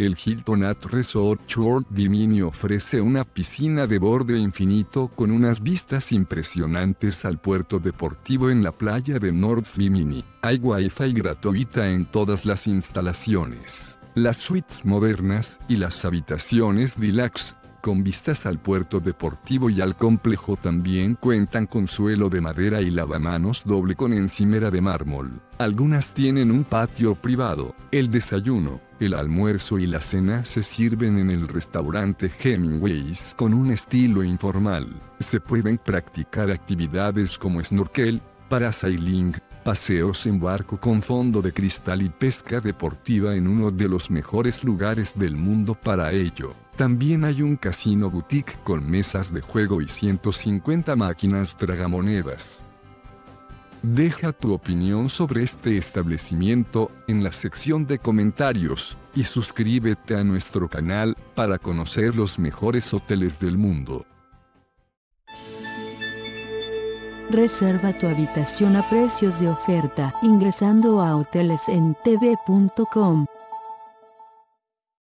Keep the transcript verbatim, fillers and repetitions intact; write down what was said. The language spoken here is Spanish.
El Hilton at Resort Short Bimini ofrece una piscina de borde infinito con unas vistas impresionantes al puerto deportivo en la playa de North Bimini. Hay wifi gratuita en todas las instalaciones. Las suites modernas y las habitaciones deluxe, con vistas al puerto deportivo y al complejo, también cuentan con suelo de madera y lavamanos doble con encimera de mármol. Algunas tienen un patio privado. El desayuno, el almuerzo y la cena se sirven en el restaurante Hemingway's con un estilo informal. Se pueden practicar actividades como snorkel, parasailing, paseos en barco con fondo de cristal y pesca deportiva en uno de los mejores lugares del mundo para ello. También hay un casino boutique con mesas de juego y ciento cincuenta máquinas tragamonedas. Deja tu opinión sobre este establecimiento en la sección de comentarios y suscríbete a nuestro canal para conocer los mejores hoteles del mundo. Reserva tu habitación a precios de oferta ingresando a hoteles en t v punto com.